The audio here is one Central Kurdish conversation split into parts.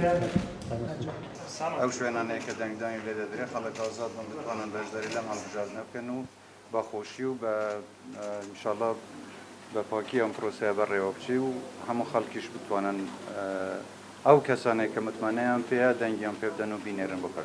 ئەو شوێنانەیە کە دەنگدانی لێ دەدرێ خەڵک ئازاد بن بتوانن بەشداری لەم هەڵبژاردنە بکەن و بە خۆشی و بە ئینشاڵڵا بە پاکی ئەم پرۆسەیە بەڕێوە بچی و هەموو خەڵکیش بتوانن ئەو کەسانێک کە متمانەیان پێەیە دەنگیان پێ بدەن و بینێرن بۆ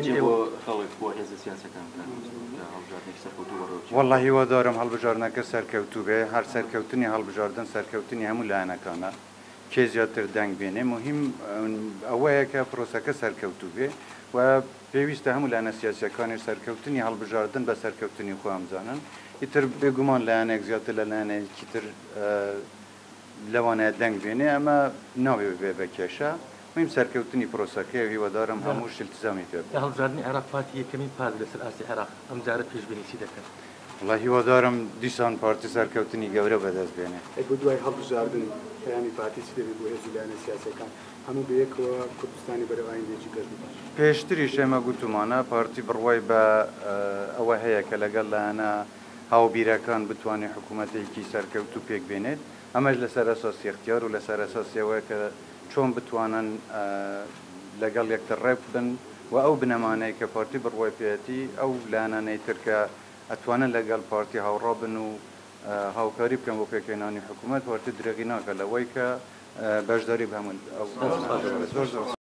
وەڵڵاهی هیوادارم هەڵبژاردنەکە سەرکەوتوو بێ هەر سەرکەوتنی هەڵبژاردن سەرکەوتنی هەموو لایەنەکانە کێ زیاتر دەنگ بێنێ مهم ئەوەیە کە پرۆسەکە سەرکەوتوو بێ و پێویستە هەموو لایەنە سیاسیەکانی سەرکەوتنی هەڵبژاردن بە سەرکەوتنی خۆیان بزانن ئیتر بێگومان لایەنێک زیاتر لە لایەنێکی تر لەوانەیە دەنگ بێنێ ئەمە ناوێ بێ بە کێشە مهم سەرکەوتنی پرۆسەکەی هیوادارم هەموو التزامی پێ بێت. هەڵبژاردننی عێراق پارتی یەکەمین پارت لەسەر ئاستی عێراق ئەم جارە پێشبینی چی دەکەن؟ وەڵڵاهی هیوادارم دیسان پارتی سەرکەوتنی گەورە بەدەست بێنێ. بۆ دوای هەڵبژاردن پەیامی پارتی چی دەبێت بۆ هێزی لایەنە سیاسیەکان هەموو بەیەکەوە کوردستانی بەرەوایندێکی گەشت باش. پێشتریش ئێمە گوتمانە پارتی بڕوای بە ئەوە هەیە کە لەگەڵ لایەنە هاوبیرەکان بتوانێت حکوومەتێکی سەرکەوتوو پێک بێنێت ئەمەش لەسەر ئەساسی اختیار و لەسەر ئەساسیەوەی کە چۆن بتوانن لەگەڵ یەکتر ڕێک بن و ئەو بنەمانەی کە پارتی بڕوای پێەتی ئەو لایەنانەی تر کە ئەتوانن لەگەڵ پارتی هاوڕا بن و هاوکاری بکەن بۆ پێکهێنانی حکوومەت پارتی درێغی ناکە لەوەی کە بەشداری بە هەموو